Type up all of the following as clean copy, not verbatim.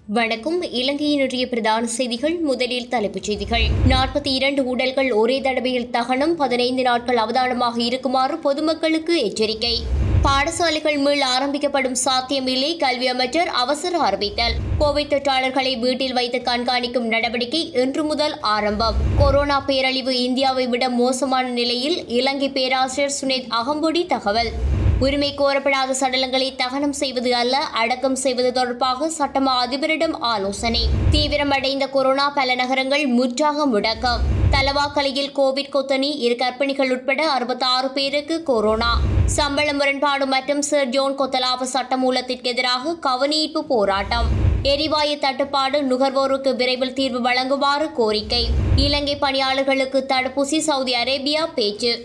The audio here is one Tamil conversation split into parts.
வணக்கம். இலங்கையின் இன்றைய பிரதான செய்திகள். முதலில் தலைப்புச் செய்திகள். 42 உடல்கள் ஒரே தடவையில் தகனம், 15 நாட்கள் அவதானமாக இருக்குமாறு பொதுமக்களுக்கு எச்சரிக்கை. பாடசாலைகள் மீள் ஆரம்பிக்கப்படும் சாத்தியமில்லை, கல்வி அமைச்சர் அவசர அறிவித்தல். கோவிட் தொற்றாளர்களை வீட்டில் வைத்து கண்காணிக்கும் நடவடிக்கை இன்று முதல் ஆரம்பம். கொரோனா பேரழிவு இந்தியாவை விட மோசமான நிலையில், இலங்கை பேராசிரியர் சுனேத் அகம்பொடி தகவல். உரிமை கோரப்படாத சடலங்களை தகனம் செய்வது அல்ல, அடக்கம் செய்வது தொடர்பாக சட்டமா அதிபரிடம் ஆலோசனை. தீவிரமடைந்த கொரோனா, பல நகரங்கள் முற்றாக முடக்கம். தலவாக்கலையில் கோவிட் கொத்தணி, 2 கர்ப்பிணிகள் உட்பட 66 பேருக்கு கொரோனா. சம்பள முரண்பாடு மற்றும் சர் ஜோன் கொத்தலாப சட்டமூலத்திற்கு எதிராக கவனஈர்ப்பு போராட்டம். எரிவாயு தட்டுப்பாடு, நுகர்வோருக்கு விரைவில் தீர்வு வழங்குமாறு கோரிக்கை. இலங்கை பணியாளர்களுக்கு தடுப்பூசி, சவுதி அரேபியா பேச்சு.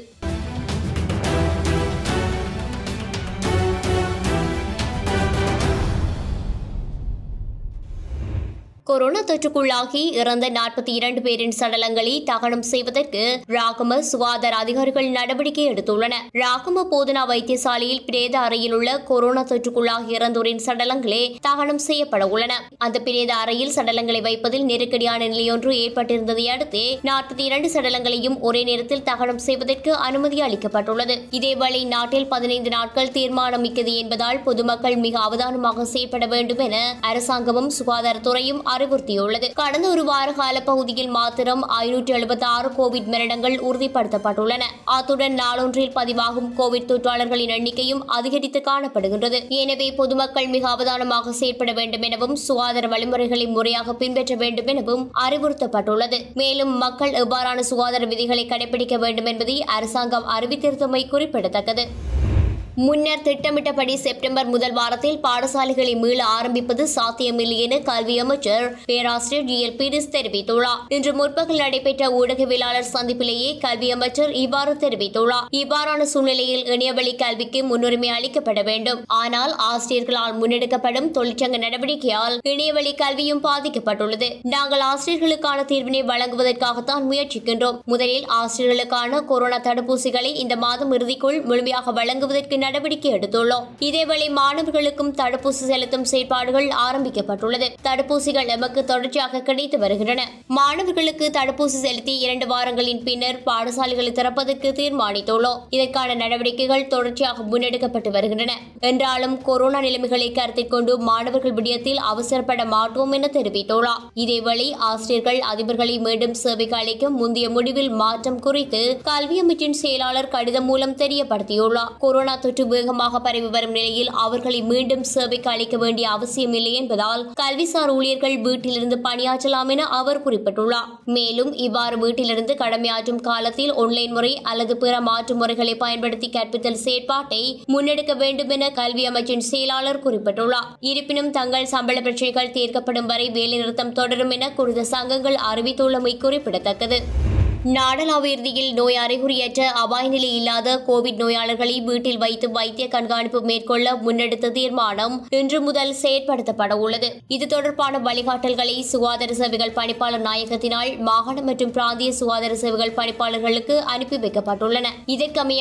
கொரோனா தொற்றுக்குள்ளாகி இறந்த 42 பேரின் சடலங்களை தகனம் செய்வதற்கு ராகம சுகாதார அதிகாரிகள் நடவடிக்கை எடுத்துள்ளனர். ராகம போதனா வைத்தியசாலையில் பிரேத அறையில் உள்ள கொரோனா தொற்றுக்குள்ளாகி இறந்தோரின் சடலங்களே தகனம் செய்யப்பட உள்ளன. அந்த பிரேத அறையில் சடலங்களை வைப்பதில் நெருக்கடியான நிலையொன்று ஏற்பட்டிருந்ததை அடுத்து 42 சடலங்களையும் ஒரே நேரத்தில் தகனம் செய்வதற்கு அனுமதி அளிக்கப்பட்டுள்ளது. இதேவேளை நாட்டில் 15 நாட்கள் தீர்மானம் மிக்கது என்பதால் பொதுமக்கள் மிக அவதானமாக செயற்பட வேண்டும் என அரசாங்கமும் சுகாதாரத்துறையும் அறிவுறுத்தியுள்ளது. கடந்த ஒரு வார கால பகுதியில் மாத்திரம் 576 கோவிட் மரணங்கள் உறுதிப்படுத்தப்பட்டுள்ளன. அத்துடன் நாளொன்றில் பதிவாகும் கோவிட் தொற்றாளர்களின் எண்ணிக்கையும் அதிகரித்து காணப்படுகின்றது. எனவே பொதுமக்கள் மிக அவதானமாக செயற்பட வேண்டும் எனவும் சுகாதார வழிமுறைகளை முறையாக பின்பற்ற வேண்டும் எனவும் அறிவுறுத்தப்பட்டுள்ளது. மேலும் மக்கள் எவ்வாறான சுகாதார விதிகளை கடைபிடிக்க வேண்டும் என்பதை அரசாங்கம் அறிவித்திருந்தமை குறிப்பிடத்தக்கது. முன்னர் திட்டமிட்டபடி செப்டம்பர் முதல் வாரத்தில் பாடசாலைகளை மீள ஆரம்பிப்பது சாத்தியமில்லை என கல்வி அமைச்சர் பேராசிரியர் GL பீரிஸ் தெரிவித்துள்ளார். இன்று முற்பகல் நடைபெற்ற ஊடகவியலாளர் சந்திப்பிலேயே கல்வி அமைச்சர் இவ்வாறு தெரிவித்துள்ளார். இவ்வாறான சூழ்நிலையில் இணையவழி கல்விக்கு முன்னுரிமை அளிக்கப்பட வேண்டும். ஆனால் ஆசிரியர்களால் முன்னெடுக்கப்படும் தொழிற்சங்க நடவடிக்கையால் இணையவழி கல்வியும் பாதிக்கப்பட்டுள்ளது. நாங்கள் ஆசிரியர்களுக்கான தீர்வினை வழங்குவதற்காகத்தான் முயற்சிக்கின்றோம். முதலில் ஆசிரியர்களுக்கான கொரோனா தடுப்பூசிகளை இந்த மாதம் இறுதிக்குள் முழுமையாக வழங்குவதற்கு நடவடிக்கை எடுத்துள்ளோம். இதேவேளை மாணவர்களுக்கும் தடுப்பூசி செலுத்தும் செயற்பாடுகள் ஆரம்பிக்கப்பட்டுள்ளது. தடுப்பூசிகள் எமக்கு தொடர்ச்சியாக கிடைத்து வருகின்றன. மாணவர்களுக்கு தடுப்பூசி செலுத்தி 2 வாரங்களின் பின்னர் பாடசாலைகளை திறப்பதற்கு தீர்மானித்துள்ளோம். இதற்கான நடவடிக்கைகள் தொடர்ச்சியாக முன்னெடுக்கப்பட்டு வருகின்றன. என்றாலும் கொரோனா நிலைமைகளை கருத்தில் கொண்டு மாணவர்கள் விடயத்தில் அவசரப்பட மாட்டோம் என தெரிவித்துள்ளார். இதேவேளை ஆசிரியர்கள் அதிபர்களை மீண்டும் சேவைக்கு அளிக்கும் முந்தைய முடிவில் மாற்றம் குறித்து கல்வி அமைச்சின் செயலாளர் கடிதம் மூலம் தெரியப்படுத்தியுள்ளார். கொரோனா தொற்று வேகமாக பரவி வரும் நிலையில் அவர்களை மீண்டும் சேவைக்கு அளிக்க வேண்டிய அவசியமில்லை என்பதால் கல்விசார் ஊழியர்கள் வீட்டிலிருந்து பணியாற்றலாம் என அவர் குறிப்பிட்டுள்ளார். மேலும் இவ்வாறு வீட்டிலிருந்து கடமையாற்றும் காலத்தில் ஆன்லைன் முறை அல்லது பிற மாற்று முறைகளை பயன்படுத்தி கற்பித்தல் செயற்பாட்டை முன்னெடுக்க வேண்டும் என கல்வி அமைச்சின் செயலாளர் குறிப்பிட்டுள்ளார். இருப்பினும் தங்கள் சம்பள பிரச்சினைகள் தீர்க்கப்படும் வரை வேலைநிறுத்தம் தொடரும் என குறித்த சங்கங்கள் அறிவித்துள்ளமை குறிப்பிடத்தக்கது. நாடளாவிய ரீதியில் நோய் அறிகுறியற்ற அபாய நிலை இல்லாத கோவிட் நோயாளர்களை வீட்டில் வைத்து வைத்திய கண்காணிப்பு மேற்கொள்ள முன்னெடுத்த தீர்மானம் இன்று முதல் செயற்படுத்தப்பட உள்ளது. இது தொடர்பான வழிகாட்டல்களை சுகாதார சேவைகள் பணிப்பாளர் நாயகத்தினால் மாகாண மற்றும் பிராந்திய சுகாதார சேவைகள் பணிப்பாளர்களுக்கு அனுப்பி வைக்கப்பட்டுள்ளன. இதற்கமைய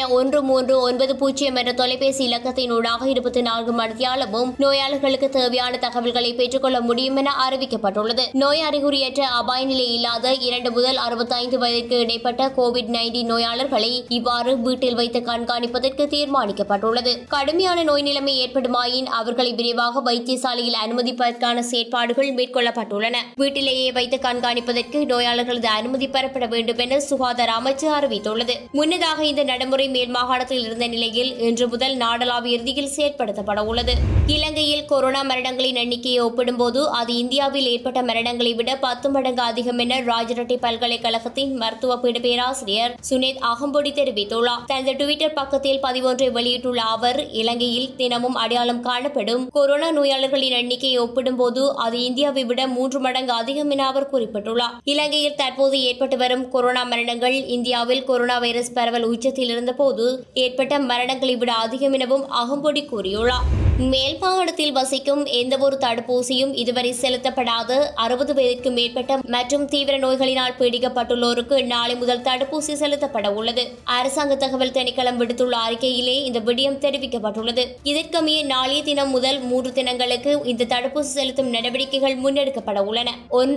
1390 என்ற தொலைபேசி இலக்கத்தினூடாக 24 மணித்தியாலமும் நோயாளர்களுக்கு தேவையான தகவல்களை பெற்றுக்கொள்ள முடியும் என அறிவிக்கப்பட்டுள்ளது. நோய் அறிகுறியற்ற அபாய நிலை இல்லாத 2 முதல் 65 வயதிற்கு இடைப்பட்ட கோவிட்-19 நோயாளர்களை இவ்வாறு வீட்டில் வைத்து கண்காணிப்பதற்கு தீர்மானிக்கப்பட்டுள்ளது. கடுமையான நோய் நிலைமை ஏற்படுமாயின் அவர்களை விரைவாக வைத்தியசாலையில் அனுமதிப்பதற்கான செயற்பாடுகள் மேற்கொள்ளப்பட்டுள்ளன. வீட்டிலேயே வைத்து கண்காணிப்பதற்கு நோயாளர்களது அனுமதி பெறப்பட வேண்டும் என சுகாதார அமைச்சு அறிவித்துள்ளது. முன்னதாக இந்த நடைமுறை மேல் மாகாணத்தில் இருந்த நிலையில் இன்று முதல் நாடளாவிய ரீதியில் செயற்படுத்தப்பட உள்ளது. இலங்கையில் கொரோனா மரணங்களின் எண்ணிக்கையை ஒப்பிடும்போது அது இந்தியாவில் ஏற்பட்ட மரணங்களை விட 10 மடங்கு அதிகம் என ராஜரட்டை பல்கலைக்கழகத்தின் மருத்துவ பீட பேராசிரியர் சுனேத் அகம்பொடி தெரிவித்துள்ளார். தனது டுவிட்டர் பக்கத்தில் பதிவு ஒன்றை வெளியிட்டுள்ள அவர், இலங்கையில் தினமும் அடையாளம் காணப்படும் கொரோனா நோயாளர்களின் எண்ணிக்கையை ஒப்பிடும்போது அது இந்தியாவை விட 3 மடங்கு அதிகம் என அவர் குறிப்பிட்டுள்ளார். இலங்கையில் தற்போது ஏற்பட்டு வரும் கொரோனா மரணங்கள் இந்தியாவில் கொரோனா வைரஸ் பரவல் உச்சத்தில் இருந்தபோது ஏற்பட்ட மரணங்களை விட அதிகம் எனவும் அகம்பொடி கூறியுள்ளார். மேல் மாகாணத்தில் வசிக்கும் எந்தவொரு தடுப்பூசியும் இதுவரை செலுத்தப்படாத 60 வயதிற்கு மேற்பட்ட மற்றும் தீவிர நோய்களினால் பீடிக்கப்பட்டுள்ளோருக்கு நாளை முதல் தடுப்பூசி செலுத்தப்பட உள்ளது. அரசாங்க தகவல் திணைக்களம் விடுத்துள்ள அறிக்கையிலே இந்த விடயம் தெரிவிக்கப்பட்டுள்ளது. இதற்கமைய நாளைய தினம் முதல் 3 தினங்களுக்கு இந்த தடுப்பூசி செலுத்தும் நடவடிக்கைகள் முன்னெடுக்கப்பட உள்ளன.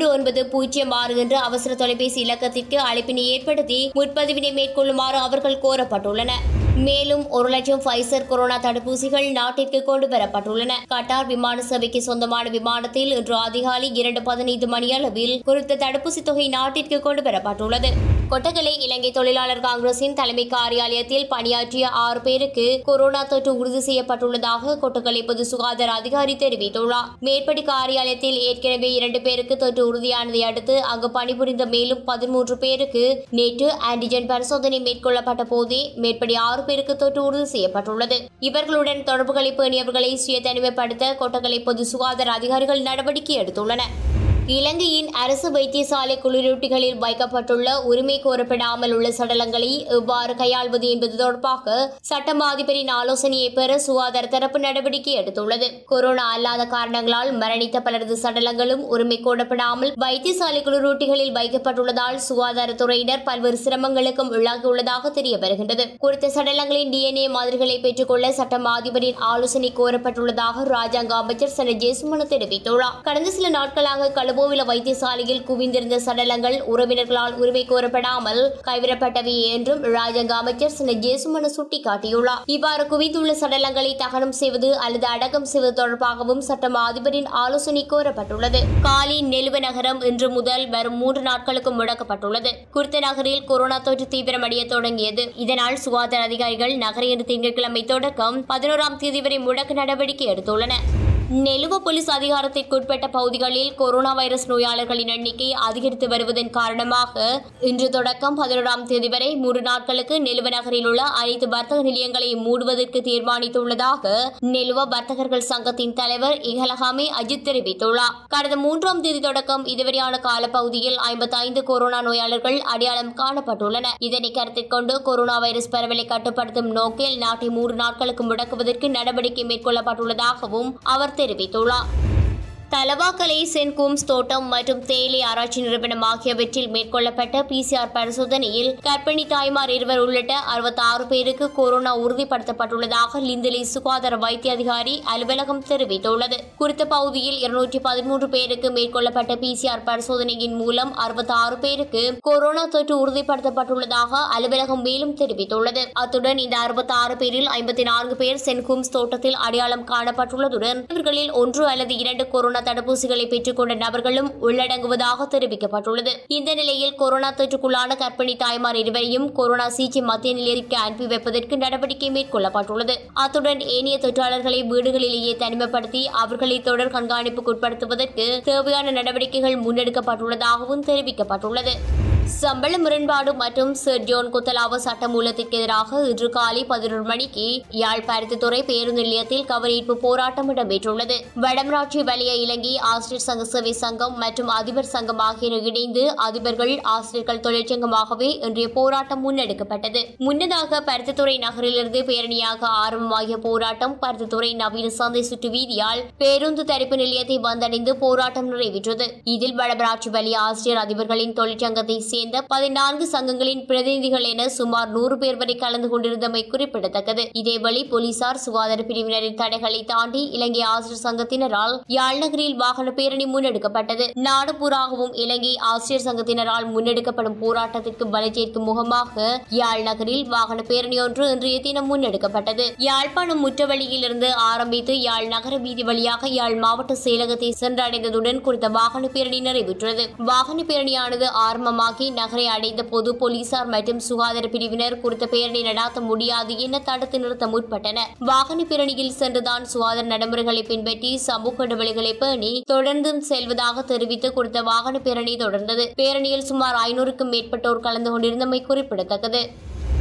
1906 என்ற அவசர தொலைபேசி இலக்கத்திற்கு அழைப்பினை ஏற்படுத்தி முன்பதிவினை மேற்கொள்ளுமாறு அவர்கள் கோரப்பட்டுள்ளனர். மேலும் 1 லட்சம் ஃபைசர் கொரோனா தடுப்பூசிகள் நாட்டிற்கு கொண்டு வரப்பட்டுள்ளன. கட்டார் விமான சேவைக்கு சொந்தமான விமானத்தில் இன்று அதிகாலை 2:15 மணியளவில் குறித்த தடுப்பூசி தொகை நாட்டிற்கு கொண்டு வரப்பட்டுள்ளது. கொட்டகலை இலங்கை தொழிலாளர் காங்கிரசின் தலைமை காரியாலயத்தில் பணியாற்றிய 6 பேருக்கு கொரோனா தொற்று உறுதி செய்யப்பட்டுள்ளதாக கொட்டகலை பொது சுகாதார அதிகாரி தெரிவித்துள்ளார். மேற்படி காரியாலயத்தில் ஏற்கனவே 2 பேருக்கு தொற்று உறுதியானதை அடுத்து அங்கு பணிபுரிந்த மேலும் 13 பேருக்கு நேற்று ஆன்டிஜென் பரிசோதனை மேற்கொள்ளப்பட்ட போதே மேற்படி 6 பேருக்கு தொற்று உறுதி செய்யப்பட்டுள்ளது. இவர்களுடன் தொடர்புகளை பேணியவர்களை சுய தனிமைப்படுத்த கொட்டகலை பொது சுகாதார அதிகாரிகள் நடவடிக்கை எடுத்துள்ளனர். இலங்கையின் அரசு வைத்தியசாலை குளிரூட்டிகளில் வைக்கப்பட்டுள்ள உரிமை கோரப்படாமல் உள்ள சடலங்களை எவ்வாறு கையாள்வது என்பது தொடர்பாக சட்ட அதிபரின் ஆலோசனையை பெற சுகாதார தரப்பு நடவடிக்கை எடுத்துள்ளது. கொரோனா அல்லாத காரணங்களால் மரணித்த பலரது சடலங்களும் உரிமை கோரப்படாமல் வைத்தியசாலை குளிரூட்டிகளில் வைக்கப்பட்டுள்ளதால் சுகாதாரத்துறையினர் பல்வேறு சிரமங்களுக்கும் உள்ளாகியுள்ளதாக தெரிய வருகின்றது. குறித்த சடலங்களின் DNA மாதிரிகளை பெற்றுக்கொள்ள சட்ட அதிபரின் ஆலோசனை கோரப்பட்டுள்ளதாக ராஜாங்க அமைச்சர் சன ஜேசுமன தெரிவித்துள்ளார். கடந்த சில நாட்களாக கழுபோவில வைத்தியசாலையில் குவிந்திருந்த சடலங்கள் உறவினர்களால் உரிமை கோரப்படாமல் கைவிடப்பட்டவை என்றும் ராஜாங்க அமைச்சர் சன ஜேசுமன சுட்டிக்காட்டியுள்ளார். இவ்வாறு குவிந்துள்ள சடலங்களை தகனம் செய்வது அல்லது அடக்கம் செய்வது தொடர்பாகவும் சட்ட அதிபரின் ஆலோசனை கோரப்பட்டுள்ளது. காலி நெலுவ நகரம் இன்று முதல் வரும் 3 நாட்களுக்கு முடக்கப்பட்டுள்ளது. குறித்த நகரில் கொரோனா தொற்று தீவிரமடைய தொடங்கியது. இதனால் சுகாதார அதிகாரிகள் நகரை இன்று திங்கட்கிழமை தொடக்கம் 11ஆம் தேதி வரை முடக்க நடவடிக்கை எடுத்துள்ளனர். நெலுவ போலீஸ் அதிகாரத்திற்குட்பட்ட பகுதிகளில் கொரோனா வைரஸ் நோயாளர்களின் எண்ணிக்கை அதிகரித்து வருவதன் காரணமாக இன்று தொடக்கம் 11ஆம் தேதி வரை 3 நாட்களுக்கு நெலுவ நகரில் உள்ள அனைத்து வர்த்தக நிலையங்களை மூடுவதற்கு தீர்மானித்துள்ளதாக நெலுவ வர்த்தகர்கள் சங்கத்தின் தலைவர் இகலகாமே அஜித் தெரிவித்துள்ளார். கடந்த 3ஆம் தேதி தொடக்கம் இதுவரையான காலப்பகுதியில் 55 கொரோனா நோயாளர்கள் அடையாளம் காணப்பட்டுள்ளனர். இதனை கருத்தில் கொண்டு கொரோனா வைரஸ் பரவலை கட்டுப்படுத்தும் நோக்கில் நாட்டை 3 நாட்களுக்கு முடக்குவதற்கு நடவடிக்கை மேற்கொள்ளப்பட்டுள்ளதாகவும் அவர் தெரிவித்துள்ளார். தலவாக்கலை சென்ட் கூம்ஸ் தோட்டம் மற்றும் தேயிலை ஆராய்ச்சி நிறுவனம் ஆகியவற்றில் மேற்கொள்ளப்பட்ட PCR பரிசோதனையில் கர்ப்பிணி தாய்மார் 2 உள்ளிட்ட 66 பேருக்கு கொரோனா உறுதிப்படுத்தப்பட்டுள்ளதாக லிந்தலை சுகாதார வைத்திய அதிகாரி அலுவலகம் தெரிவித்துள்ளது. குறித்த பகுதியில் 213 பேருக்கு மேற்கொள்ளப்பட்ட PCR பரிசோதனையின் மூலம் 66 பேருக்கு கொரோனா தொற்று உறுதிப்படுத்தப்பட்டுள்ளதாக அலுவலகம் மேலும் தெரிவித்துள்ளது. அத்துடன் இந்த 66 பேரில் 54 பேர் சென்ட் கூம்ஸ் தோட்டத்தில் அடையாளம் காணப்பட்டுள்ளதுடன் இவர்களில் 1 அல்லது 2 கொரோனா தடுப்பூசிகளை பெற்றுக்கொண்ட நபர்களும் உள்ளடங்குவதாக தெரிவிக்கப்பட்டுள்ளது. இந்த நிலையில் கொரோனா தொற்றுக்குள்ளான கர்ப்பிணி தாய்மார் 2 கொரோனா சிகிச்சை மத்திய நிலையத்திற்கு அனுப்பி வைப்பதற்கு நடவடிக்கை மேற்கொள்ளப்பட்டுள்ளது. அத்துடன் ஏனைய தொற்றாளர்களை வீடுகளிலேயே தனிமைப்படுத்தி அவர்களை தொடர் கண்காணிப்புக்கு உட்படுத்துவதற்கு தேவையான நடவடிக்கைகள் முன்னெடுக்கப்பட்டுள்ளதாகவும் தெரிவிக்கப்பட்டுள்ளது. சம்பள முரண்பாடு மற்றும் சர் ஜோன் கொத்தலாவ சட்டமூலத்திற்கு எதிராக இன்று காலை 11 மணிக்கு யாழ் பருத்தித்துறை பேருந்து நிலையத்தில் கவனஈர்ப்பு போராட்டம் இடம்பெற்றுள்ளது. வடமராட்சி வலய இலங்கை ஆசிரியர் சங்க சேவை சங்கம் மற்றும் அதிபர் சங்கம் ஆகியோர் இணைந்து அதிபர்கள் ஆசிரியர்கள் தொழிற்சங்கமாகவே இன்றைய போராட்டம் முன்னெடுக்கப்பட்டது. முன்னதாக பருத்தித்துறை நகரிலிருந்து பேரணியாக ஆரம்பமாகிய போராட்டம் பருத்தித்துறை நவீன சந்தை சுற்று வீதியால் பேருந்து தரிப்பு நிலையத்தை வந்தடைந்து போராட்டம் நிறைவேற்றது. இதில் வடமராட்சி வலய ஆசிரியர் அதிபர்களின் தொழிற்சங்கத்தை சேர்ந்த 14 சங்கங்களின் பிரதிநிதிகள் என சுமார் 100 பேர் வரை கலந்து கொண்டிருந்தமை குறிப்பிடத்தக்கது. இதேவழி போலீசார் சுகாதார பிரிவினரின் தடைகளை தாண்டி இலங்கை ஆசிரியர் சங்கத்தினரால் யாழ் நகரில் வாகன பேரணி முன்னெடுக்கப்பட்டது. நாடு பூராகவும் இலங்கை ஆசிரியர் சங்கத்தினரால் முன்னெடுக்கப்படும் போராட்டத்திற்கு வலுச்சேர்க்கும் முகமாக யாழ் நகரில் வாகன பேரணி ஒன்று இன்றைய தினம் முன்னெடுக்கப்பட்டது. யாழ்ப்பாணம் முற்றவழியில் இருந்து ஆரம்பித்து யாழ் நகர வீதி வழியாக யாழ் மாவட்ட செயலகத்தை சென்றடைந்ததுடன் குறித்த வாகன பேரணி நிறைவேற்றது. வாகன பேரணியானது ஆரம்பமாகி நகரை அடைந்த போது போலீசார் மற்றும் சுகாதார பிரிவினர் குறித்த பேரணி நடாத்த முடியாது என தடுத்து நிறுத்த முற்பட்டனர். வாகன பேரணியில் சென்றுதான் சுகாதார நடைமுறைகளை பின்பற்றி சமூக இடைவெளிகளை பேணி தொடர்ந்தும் செல்வதாக தெரிவித்து குறித்த வாகன பேரணி தொடர்ந்தது. பேரணியில் சுமார் 500க்கும் மேற்பட்டோர் கலந்து கொண்டிருந்தமை குறிப்பிடத்தக்கது.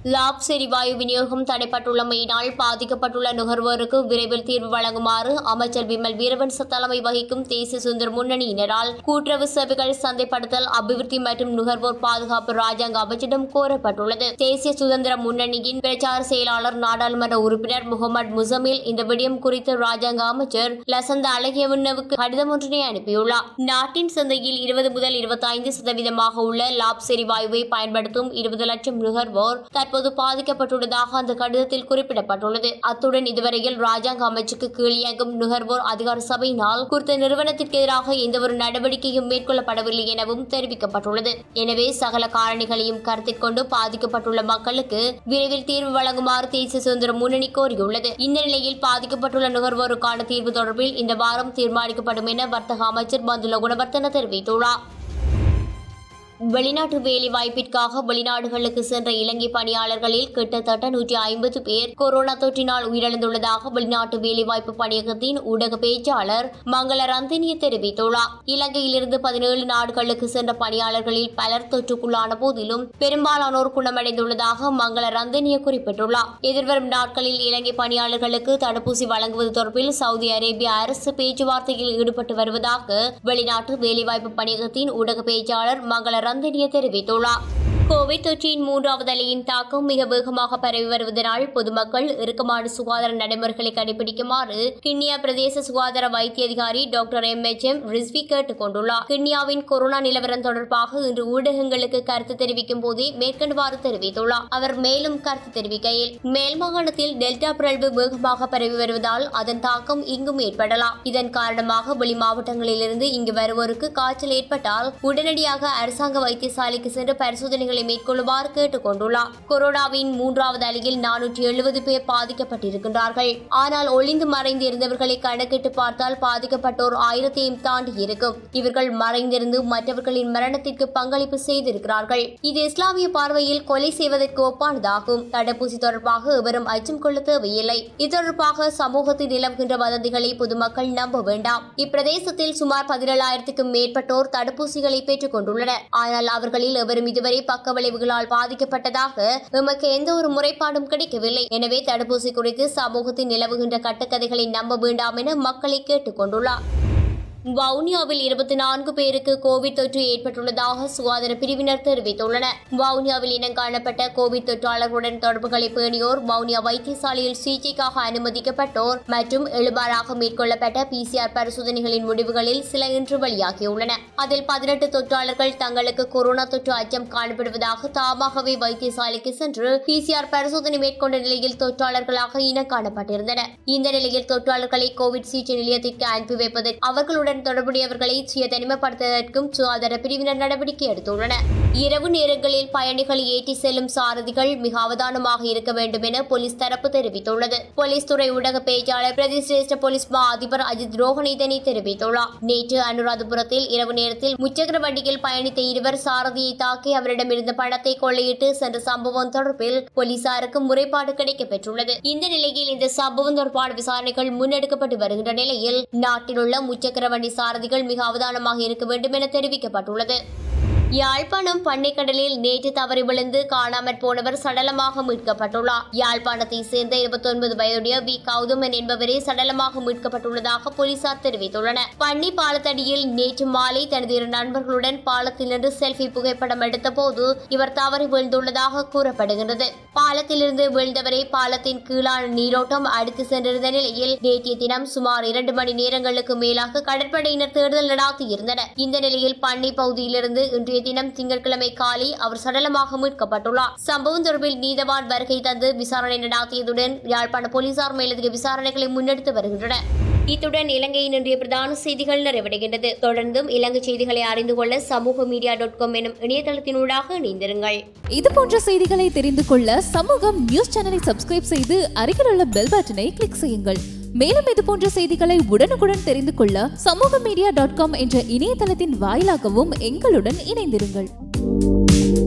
லாப்ஸ் எரிவாயு விநியோகம் தடைப்பட்டுள்ளமையினால் பாதிக்கப்பட்டுள்ள நுகர்வோருக்கு விரைவில் தீர்வு வழங்குமாறு அமைச்சர் விமல் வீரவன்ச தலைமை வகிக்கும் தேசிய சுதந்திர முன்னணியினரால் கூட்டுறவு சேவைகள் சந்தைப்படுத்தல் அபிவிருத்தி மற்றும் நுகர்வோர் பாதுகாப்பு ராஜாங்க அமைச்சிடம் கோரப்பட்டுள்ளது. தேசிய சுதந்திர முன்னணியின் பிரச்சார செயலாளர் நாடாளுமன்ற உறுப்பினர் முகமது முசமில் இந்த விடயம் குறித்து ராஜாங்க அமைச்சர் லசந்த அழகியவண்ணவுக்கு கடிதம் ஒன்றினை அனுப்பியுள்ளார். நாட்டின் சந்தையில் 20 முதல் 25% உள்ள லாப்ஸ் எரிவாயுவை பயன்படுத்தும் 20 லட்சம் நுகர்வோர் தற்போது பாதிக்கப்பட்டுள்ளதாக அந்த கடிதத்தில் குறிப்பிடப்பட்டுள்ளது. அத்துடன் இதுவரையில் ராஜாங்க அமைச்சுக்கு கீழ் இயங்கும் நுகர்வோர் அதிகார சபையினால் குறித்த நிறுவனத்திற்கு எதிராக எந்தவொரு நடவடிக்கையும் மேற்கொள்ளப்படவில்லை எனவும் தெரிவிக்கப்பட்டுள்ளது. எனவே சகல காரணிகளையும் கருத்தில் கொண்டு பாதிக்கப்பட்டுள்ள மக்களுக்கு விரைவில் தீர்வு வழங்குமாறு தேசிய சுதந்திர முன்னணி கோரியுள்ளது. இந்த நிலையில் பாதிக்கப்பட்டுள்ள நுகர்வோருக்கான தீர்வு தொடர்பில் இந்த வாரம் தீர்மானிக்கப்படும் என வர்த்தக அமைச்சர் பந்துல குணவர்த்தன தெரிவித்துள்ளார். வெளிநாட்டு வேலைவாய்ப்பிற்காக வெளிநாடுகளுக்கு சென்ற இலங்கை பணியாளர்களில் கிட்டத்தட்ட 150 பேர் கொரோனா தொற்றினால் உயிரிழந்துள்ளதாக வெளிநாட்டு வேலைவாய்ப்பு பணியகத்தின் ஊடக பேச்சாளர் மங்கள ரந்தினிய தெரிவித்துள்ளார். இலங்கையிலிருந்து 17 நாடுகளுக்கு சென்ற பணியாளர்களில் பலர் தொற்றுக்குள்ளான போதிலும் பெரும்பாலானோர் குணமடைந்துள்ளதாக மங்கள ரந்தினிய குறிப்பிட்டுள்ளார். எதிர்வரும் நாட்களில் இலங்கை பணியாளர்களுக்கு தடுப்பூசி வழங்குவது தொடர்பில் சவுதி அரேபிய அரசு பேச்சுவார்த்தையில் ஈடுபட்டு வருவதாக வெளிநாட்டு வேலைவாய்ப்பு பணியகத்தின் ஊடக பேச்சாளர் மங்கள ரந்தினிய தெரிவித்துள்ளார். கோவிட் தொற்றின் 3வது அலையின் தாக்கம் மிக வேகமாக பரவி வருவதனால் பொதுமக்கள் இறுக்கமான சுகாதார நடைமுறைகளை கடைபிடிக்குமாறு கிண்ணியா பிரதேச சுகாதார வைத்திய அதிகாரி டாக்டர் MHM ரிஸ்வி கேட்டுக் கொண்டுள்ளார். கிண்ணியாவின் கொரோனா நிலவரம் தொடர்பாக இன்று ஊடகங்களுக்கு கருத்து தெரிவிக்கும் போதே மேற்கண்டவாறு தெரிவித்துள்ளார். அவர் மேலும் கருத்து தெரிவிக்கையில், மேல் மாகாணத்தில் டெல்டா பிறழ்வு வேகமாக பரவி வருவதால் அதன் தாக்கம் இங்கும் ஏற்படலாம். இதன் காரணமாக வெளி மாவட்டங்களிலிருந்து இங்கு வருவோருக்கு காய்ச்சல் ஏற்பட்டால் உடனடியாக அரசாங்க வைத்தியசாலைக்கு சென்று பரிசோதனைகளை மேற்கொள்ளுமாறு கேட்டுக் கொண்டுள்ளார். கொரோனாவின் 3வது அலையில் 470 பேர் பாதிக்கப்பட்டிருக்கின்றார்கள். ஆனால் ஒளிந்து மறைந்து இருந்தவர்களை கணக்கிட்டு பார்த்தால் பாதிக்கப்பட்டோர் 1000ஐயும் தாண்டி இருக்கும். இவர்கள் மறைந்திருந்து மற்றவர்களின் மரணத்திற்கு பங்களிப்பு செய்திருக்கிறார்கள். இது இஸ்லாமிய பார்வையில் கொலை செய்வதற்கு ஒப்பானதாகும். தடுப்பூசி தொடர்பாக எவரும் அச்சம் கொள்ள தேவையில்லை. இது தொடர்பாக சமூகத்தில் நிலவுகின்ற வதந்திகளை பொதுமக்கள் நம்ப வேண்டாம். இப்பிரதேசத்தில் சுமார் 17,000க்கும் மேற்பட்டோர் தடுப்பூசிகளை பெற்றுக் கொண்டுள்ளனர். ஆனால் அவர்களில் எவரும் இதுவரை பக்க விளைவுகளால் பாதிக்கப்பட்டதாக எமக்கு எந்த ஒரு முறைப்பாடும் கிடைக்கவில்லை. எனவே தடுப்பூசி குறித்து சமூகத்தில் நிலவுகின்ற கட்டுக்கதைகளை நம்ப வேண்டாம் என மக்களை கேட்டுக் கொண்டுள்ளார். வவுனியாவில் 24 பேருக்கு கோவிட் தொற்று ஏற்பட்டுள்ளதாக சுகாதார பிரிவினர் தெரிவித்துள்ளனர். வவுனியாவில் இனம் காணப்பட்ட கோவிட் தொற்றாளர்களுடன் தொடர்புகளை பேணியோர், வவுனியா வைத்தியசாலையில் சிகிச்சைக்காக அனுமதிக்கப்பட்டோர் மற்றும் எழுபாராக மேற்கொள்ளப்பட்ட PCR பரிசோதனைகளின் முடிவுகளில் சில இன்று வெளியாகியுள்ளன. அதில் 18 தொற்றாளர்கள் தங்களுக்கு கொரோனா தொற்று அச்சம் காணப்படுவதாக தாமாகவே வைத்தியசாலைக்கு சென்று PCR பரிசோதனை மேற்கொண்ட நிலையில் தொற்றாளர்களாக இனம் காணப்பட்டிருந்தனர். இந்த நிலையில் தொற்றாளர்களை கோவிட் சிகிச்சை நிலையத்திற்கு அனுப்பி வைப்பதற்கு அவர்களுடன் தொடர்புடையவர்களை சுய தனிமைப்படுத்துவதற்கும் சுகாதார பிரிவினர் நடவடிக்கை எடுத்துள்ளனர். இரவு நேரங்களில் பயணிகளை ஏற்றி செல்லும் சாரதிகள் மிக அவதானமாக இருக்க வேண்டும் என போலீஸ் தரப்பு தெரிவித்துள்ளது. போலீஸ் துறை ஊடக பேச்சாளர் பிரதி சிரேஷ்ட போலீஸ் மா அதிபர் அஜித் ரோஹன் இதனை தெரிவித்துள்ளார். நேற்று அனுராதபுரத்தில் இரவு நேரத்தில் முச்சக்கர வண்டியில் பயணித்த இருவர் சாரதியை தாக்கி அவரிடமிருந்த பணத்தை கொள்ளையிட்டு சென்ற சம்பவம் தொடர்பில் போலீசாருக்கு முறைப்பாடு கிடைக்கப்பெற்றுள்ளது. இந்த நிலையில் இந்த சம்பவம் தொடர்பான விசாரணைகள் முன்னெடுக்கப்பட்டு வருகின்ற நிலையில் நாட்டில் உள்ள முச்சக்கர வண்டி சாரதிகள் மிக அவதானமாக இருக்க வேண்டும் என தெரிவிக்கப்பட்டுள்ளது. யாழ்ப்பாணம் பண்ணைக்கடலில் நேற்று தவறி விழுந்து காணாமற் போனவர் சடலமாக மீட்கப்பட்டுள்ளார். யாழ்ப்பாணத்தை சேர்ந்த 29 வயதுடைய வி கௌதமன் என்பவரே சடலமாக மீட்கப்பட்டுள்ளதாக போலீசார் தெரிவித்துள்ளனர். பண்ணி பாலத்தடியில் நேற்று மாலை தனது 2 நண்பர்களுடன் பாலத்தில் நின்று செல்ஃபி புகைப்படம் எடுத்த போது இவர் தவறி வீழ்ந்துள்ளதாக கூறப்படுகிறது. பாலத்திலிருந்து வீழ்ந்தவரை பாலத்தின் கீழான நீரோட்டம் அடித்து சென்றிருந்த நிலையில் நேற்றைய தினம் சுமார் 2 மணி நேரங்களுக்கு மேலாக கடற்படையினர் தேடுதல் நடத்தியிருந்தனர். இந்த நிலையில் பண்ணி பகுதியிலிருந்து இன்றைய தினம் திங்கட்கிழமை காலை அவர் சடலமாக மீட்கப்பட்டுள்ளார். சம்பவம் தொடர்பில் நீதவான் வருகை தந்து விசாரணை நடாத்தியதுடன் யாழ்ப்பாண போலீசார் மேலதிக விசாரணைகளை முன்னெடுத்து வருகின்றனர். இத்துடன் இலங்கையின் இன்றைய பிரதான செய்திகள் நிறைவடைகின்றது. தொடர்ந்தும் இலங்கை செய்திகளை அறிந்து கொள்ள சமூகமீடியா.com எனும் இணையதளத்தினூடாக இணைந்திருங்கள். இதுபோன்ற செய்திகளை தெரிந்து கொள்ள சமூகம் நியூஸ் சேனலை சப்ஸ்கிரைப் செய்து அருகில் உள்ள பெல் பட்டனை கிளிக் செய்யுங்கள். மேலும் இது போன்ற செய்திகளை உடனுக்குடன் தெரிந்து கொள்ள சமூகமீடியா.com என்ற இணையதளத்தின் வாயிலாகவும் எங்களுடன் இணைந்திருங்கள்.